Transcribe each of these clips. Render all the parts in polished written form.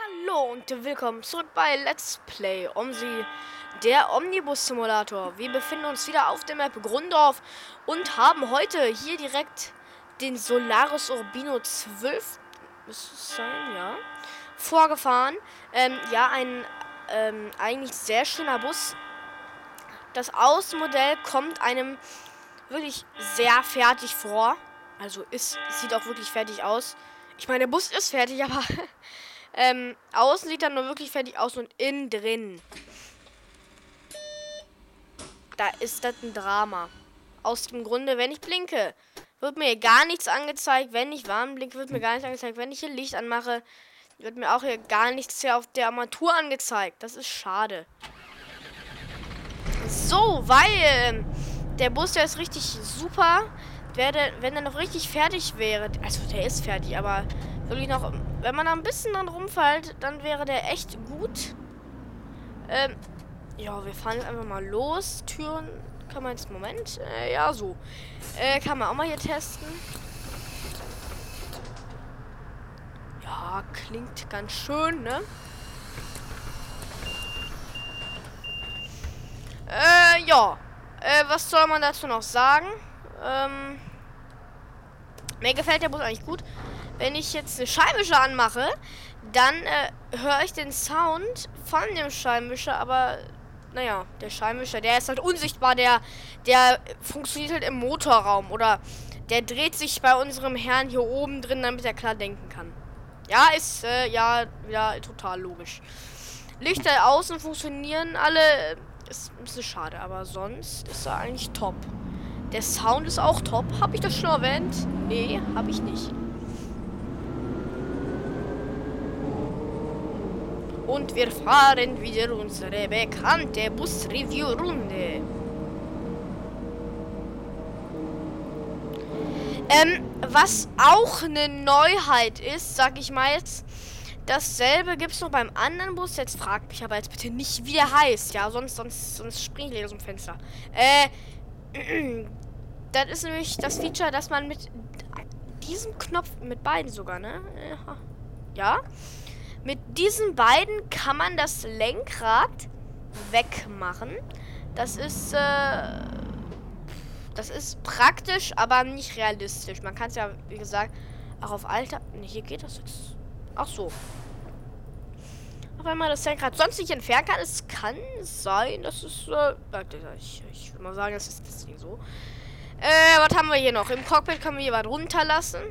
Hallo und willkommen zurück bei Let's Play OMSI, der Omnibus-Simulator. Wir befinden uns wieder auf der Map Grundorf und haben heute hier direkt den Solaris Urbino 12, müsste es sein, ja, vorgefahren. Ja, ein eigentlich sehr schöner Bus. Das Außenmodell kommt einem wirklich sehr fertig vor. Also sieht auch wirklich fertig aus. Ich meine, der Bus ist fertig, aber außen sieht er nur wirklich fertig aus und innen drin. Da ist das ein Drama. Aus dem Grunde, wenn ich blinke, wird mir gar nichts angezeigt. Wenn ich warm blinke, wird mir gar nichts angezeigt. Wenn ich hier Licht anmache, wird mir auch hier gar nichts hier auf der Armatur angezeigt. Das ist schade. So, weil der Bus, der ist richtig super. Wenn er noch richtig fertig wäre, also der ist fertig, aber wirklich noch, wenn man da ein bisschen dran rumfällt, dann wäre der echt gut. Ja, wir fahren jetzt einfach mal los. Türen kann man jetzt, Moment, ja so. Kann man auch mal hier testen. Ja, klingt ganz schön, ne? Ja. Was soll man dazu noch sagen? Mir gefällt der Bus eigentlich gut. Wenn ich jetzt eine Scheibenwischer anmache, dann höre ich den Sound von dem Scheibenwischer, aber naja, der Scheibenwischer, der ist halt unsichtbar, der funktioniert halt im Motorraum oder der dreht sich bei unserem Herrn hier oben drin, damit er klar denken kann. Ja, ist ja total logisch. Lichter außen funktionieren alle, ist ein bisschen schade, aber sonst ist er eigentlich top. Der Sound ist auch top. Habe ich das schon erwähnt? Nee, habe ich nicht. Und wir fahren wieder unsere bekannte Bus-Review-Runde. Was auch eine Neuheit ist, sag ich mal jetzt, dasselbe gibt es noch beim anderen Bus. Jetzt fragt mich aber jetzt bitte nicht, wie der heißt. Ja, sonst springe ich aus dem Fenster. Das ist nämlich das Feature, dass man mit diesem Knopf, mit beiden sogar, ne? Ja. Mit diesen beiden kann man das Lenkrad wegmachen. Das ist praktisch, aber nicht realistisch. Man kann es ja, wie gesagt, auch auf Alter... Ne, hier geht das jetzt. Ach so. Wenn man das Lenkrad sonst nicht entfernen kann, es kann sein, dass es... ich will mal sagen, das ist deswegen so. Was haben wir hier noch? Im Cockpit können wir hier was runterlassen.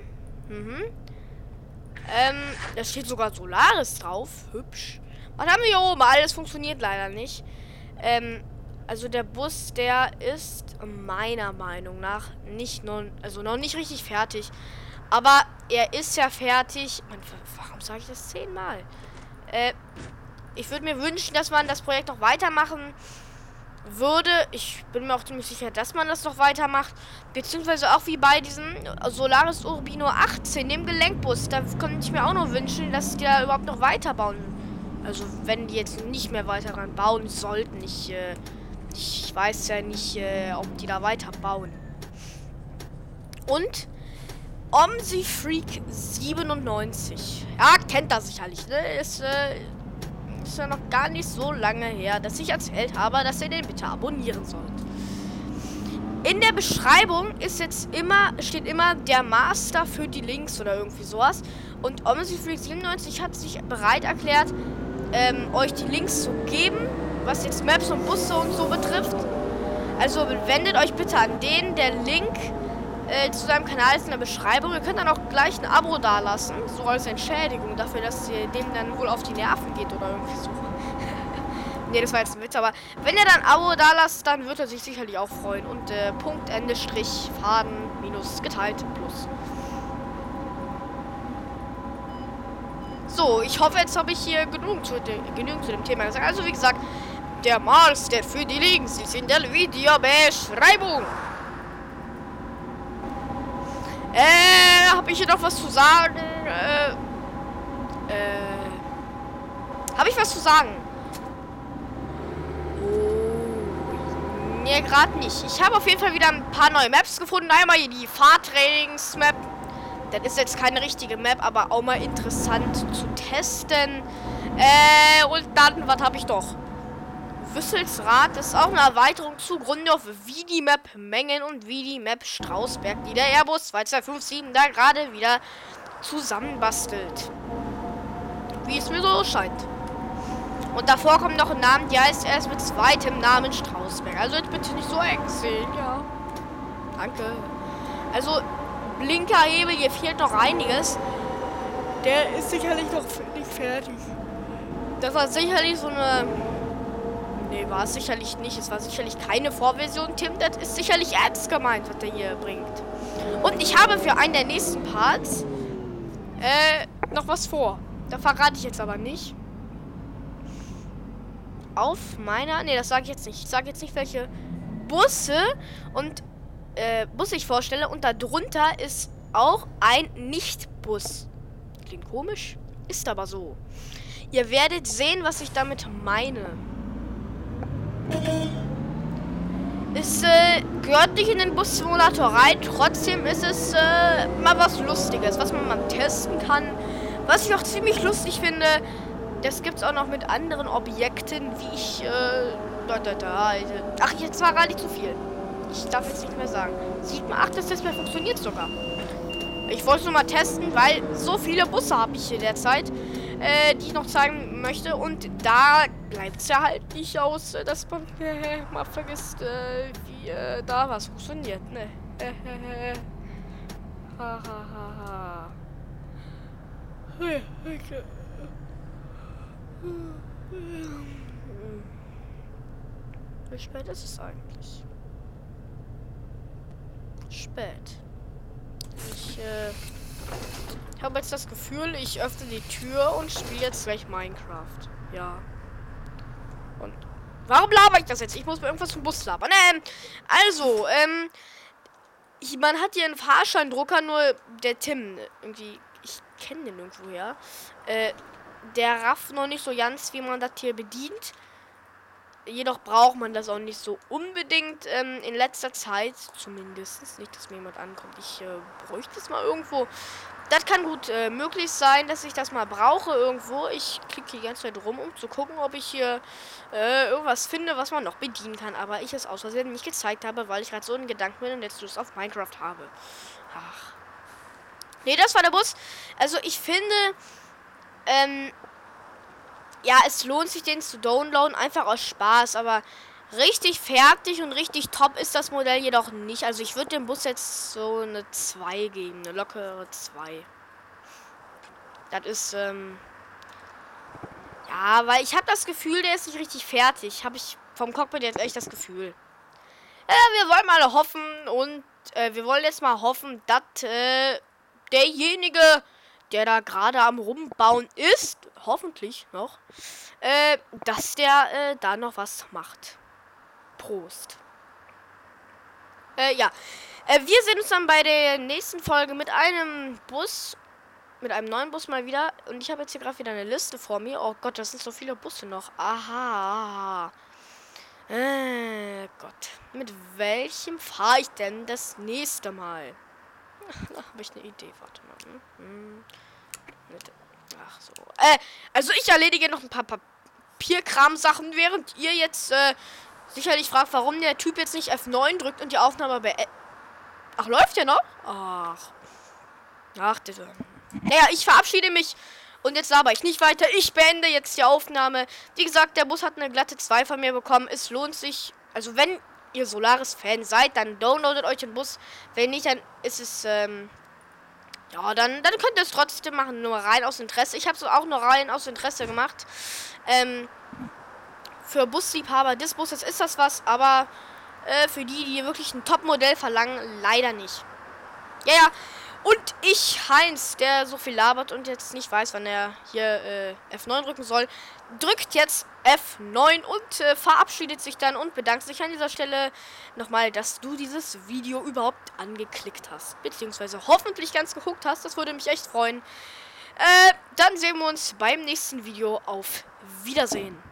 Da steht sogar Solaris drauf. Hübsch. Was haben wir hier oben? Alles funktioniert leider nicht. Also der Bus, der ist meiner Meinung nach noch nicht richtig fertig. Aber er ist ja fertig. Mann, warum sage ich das 10-mal? Ich würde mir wünschen, dass man das Projekt noch weitermachen würde. Ich bin mir auch ziemlich sicher, dass man das noch weitermacht. Beziehungsweise auch wie bei diesem Solaris Urbino 18, dem Gelenkbus. Da könnte ich mir auch noch wünschen, dass die da überhaupt noch weiterbauen. Also wenn die jetzt nicht mehr weiter dran bauen sollten. Ich weiß ja nicht, ob die da weiterbauen. Und OMSI Freak 97. Ja, kennt das sicherlich, ne? Ist ja noch gar nicht so lange her, dass ich erzählt habe, dass ihr den bitte abonnieren sollt. In der Beschreibung steht immer der Master für die Links oder irgendwie sowas. Und OMSI Freak 97 hat sich bereit erklärt, euch die Links zu geben, was jetzt Maps und Busse und so betrifft. Also wendet euch bitte an den. Der Link zu seinem Kanal ist in der Beschreibung. Ihr könnt dann auch gleich ein Abo dalassen, so als Entschädigung dafür, dass ihr dem dann wohl auf die Nerven geht oder irgendwie so. Ne, das war jetzt ein Witz, aber wenn ihr dann ein Abo dalasst, dann wird er sich sicherlich auch freuen. Und Punkt, Ende, Strich, Faden, Minus, geteilt, Plus. So, ich hoffe, jetzt habe ich hier genügend zu dem Thema gesagt. Also wie gesagt, der Master für die Links ist in der Videobeschreibung. Habe ich hier noch was zu sagen? Habe ich was zu sagen? Oh, nee, gerade nicht. Ich habe auf jeden Fall wieder ein paar neue Maps gefunden. Einmal hier die Fahrtrainings-Map. Das ist jetzt keine richtige Map, aber auch mal interessant zu testen. Und dann, was habe ich doch? Wüsselsrad ist auch eine Erweiterung zu Grunddorf, wie die Map Mengen und wie die Map Strausberg, die der Airbus 2257 da gerade wieder zusammenbastelt. Wie es mir so scheint. Und davor kommt noch ein Name, die heißt erst mit zweitem Namen Strausberg. Also jetzt bitte nicht so eng sehen, ja. Danke. Also, Blinkerhebel, hier fehlt noch einiges. Der ist sicherlich noch nicht fertig. Das war sicherlich so eine... Nee, war es sicherlich nicht. Es war sicherlich keine Vorversion, Tim. Das ist sicherlich ernst gemeint, was der hier bringt. Und ich habe für einen der nächsten Parts noch was vor. Da verrate ich jetzt aber nicht. Auf meiner... Nee, das sage ich jetzt nicht. Ich sage jetzt nicht, welche Busse und Bus ich vorstelle. Und darunter ist auch ein Nicht-Bus. Klingt komisch, ist aber so. Ihr werdet sehen, was ich damit meine. Es gehört nicht in den Bus-Simulator rein. Trotzdem ist es mal was Lustiges, was man mal testen kann. Was ich auch ziemlich lustig finde, das gibt es auch noch mit anderen Objekten, wie ich... Ach, jetzt war gar nicht zu viel. Ich darf jetzt nicht mehr sagen. Sieht man, ach, das Display funktioniert sogar. Ich wollte es nur mal testen, weil so viele Busse habe ich hier derzeit, die ich noch zeigen möchte. Und da bleibt es ja halt nicht aus, dass man mal vergisst, wie da was funktioniert. Ne? Wie spät ist es eigentlich? Spät. Ich habe jetzt das Gefühl, ich öffne die Tür und spiele jetzt gleich Minecraft. Ja. Und warum laber ich das jetzt? Ich muss mir irgendwas zum Bus labern. Also, man hat hier einen Fahrscheindrucker, nur der Tim, irgendwie, ich kenne den irgendwoher. Der rafft noch nicht so ganz, wie man das hier bedient. Jedoch braucht man das auch nicht so unbedingt in letzter Zeit, zumindest. Nicht, dass mir jemand ankommt. Ich bräuchte es mal irgendwo. Das kann gut möglich sein, dass ich das mal brauche irgendwo. Ich klicke die ganze Zeit rum, um zu gucken, ob ich hier irgendwas finde, was man noch bedienen kann. Aber ich es aus Versehen nicht gezeigt habe, weil ich gerade so in Gedanken bin und jetzt Lust auf Minecraft habe. Ach. Nee, das war der Bus. Also ich finde, ja, es lohnt sich, den zu downloaden, einfach aus Spaß, aber richtig fertig und richtig top ist das Modell jedoch nicht. Also ich würde dem Bus jetzt so eine 2 geben, eine lockere 2. Das ist, ja, weil ich habe das Gefühl, der ist nicht richtig fertig. Habe ich vom Cockpit jetzt echt das Gefühl. Wir wollen mal hoffen und wir wollen jetzt mal hoffen, dass derjenige, der da gerade am Rumbauen ist, hoffentlich noch, dass der da noch was macht. Prost. Ja. Wir sehen uns dann bei der nächsten Folge mit einem Bus, mit einem neuen Bus mal wieder. Und ich habe jetzt hier gerade wieder eine Liste vor mir. Oh Gott, das sind so viele Busse noch. Aha. Gott. Mit welchem fahre ich denn das nächste Mal? Da habe ich eine Idee. Warte mal. Ach so. Also ich erledige noch ein paar Papierkram-Sachen, während ihr jetzt sicherlich fragt, warum der Typ jetzt nicht F9 drückt und die Aufnahme beendet. Ach, läuft der noch? Ach, das. Naja, ich verabschiede mich und jetzt laber ich nicht weiter. Ich beende jetzt die Aufnahme. Wie gesagt, der Bus hat eine glatte 2 von mir bekommen. Es lohnt sich. Also wenn ihr Solaris-Fan seid, dann downloadet euch den Bus. Wenn nicht, dann ist es, ja, dann könnt ihr es trotzdem machen. Nur rein aus Interesse. Ich habe es auch nur rein aus Interesse gemacht. Für Busliebhaber des Busses ist das was, aber für die wirklich ein Top-Modell verlangen, leider nicht. Ja. Und ich, Heinz, der so viel labert und jetzt nicht weiß, wann er hier F9 drücken soll, drückt jetzt F9 und verabschiedet sich dann und bedankt sich an dieser Stelle nochmal, dass du dieses Video überhaupt angeklickt hast. Beziehungsweise hoffentlich ganz geguckt hast. Das würde mich echt freuen. Dann sehen wir uns beim nächsten Video. Auf Wiedersehen.